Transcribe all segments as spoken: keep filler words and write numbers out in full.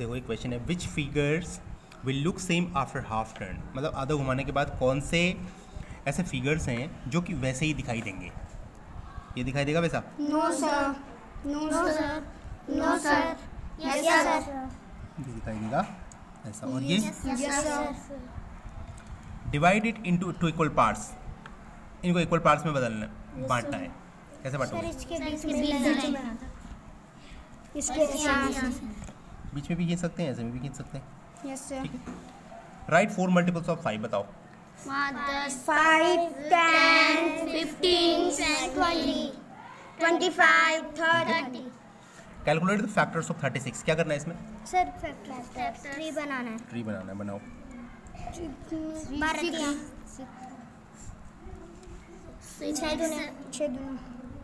देखो एक क्वेश्चन है, which figures will look same after half turn, मतलब आधा घुमाने के बाद कौन से ऐसे फिगर्स हैं जो कि वैसे ही दिखाई देंगे। ये दिखाई देगा वैसा? No sir, no sir, no sir, yes sir. ये दिखाई देगा ऐसा। और ये yes sir. Divide it into two equal parts, इनको इक्वल पार्ट्स में बदलना बांटना है। कैसे बांटोगे? इसके बीच में इसके बीच में भी खींच सकते हैं, ऐसे में भी खींच सकते हैं। Yes sir. ठीक है। Write four multiples of five, बताओ। Five, ten, fifteen, twenty, twenty five, thirty. Calculate the factors of thirty six. क्या करना है इसमें? सर फैक्टर ट्री बनाना है। ट्री बनाना है, बनाओ। बारह, छः दूनी, छः दूनी,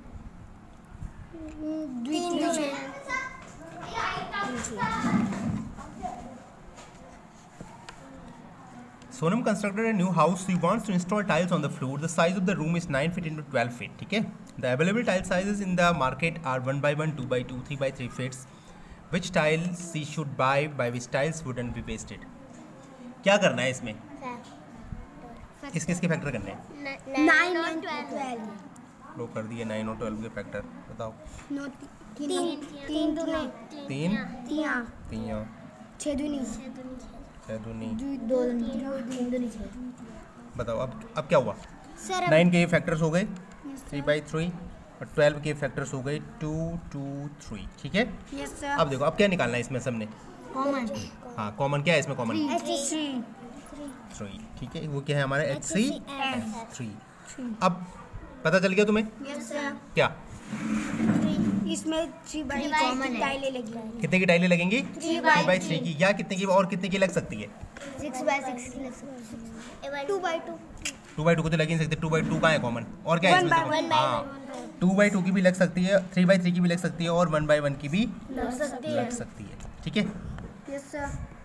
द्वितीय। Sonam constructed a new house. He wants to install tiles on the floor. The size of the room is nine feet into twelve feet. ठीक है. The available tile sizes in the market are one by one, two by two, three by three feet. Which tiles he should buy? By which tiles wouldn't be wasted? क्या करना है इसमें? किस किस के factor करने हैं? नाइन और ट्वेल्व। लो कर दिए नाइन और ट्वेल्व के फैक्टर, बताओ। नो, तीन, तीन दूनी, तीन, तिया, तीन, छः दूनी, छः दूनी, दो दूनी, तीन दूनी, छः। बताओ अब अब क्या हुआ? सर नाइन के फैक्टर्स हो गए थ्री बाई थ्री और ट्वेल्व के फैक्टर्स हो गए टू टू थ्री। ठीक है। Yes sir. अब देखो अब क्या निकालना है इसमें सबने? कॉमन। हाँ कॉमन क्या है इसमें? Common three. थ्री। ठीक है, वो क्या है हमारा? H C F three. अब पता चल गया तुम्हें? Yes sir. क्या? इसमें थ्री बाई कॉमन टाइलें लगी। कितने की टाइलें लगेंगी? थ्री बाई थ्री की। या कितने की और कितने की लग सकती है? सिक्स बाई सिक्स की लग सकती है। Two by two. Two by two को तो लग ही नहीं सकती। टू बाई टू कहाँ है कॉमन? और क्या है इसमें? One by one. Two by two की भी लग सकती है, थ्री बाई थ्री की भी लग सकती है और वन बाई वन की भी लग सकती लग सकती है। ठीक है। Yes sir.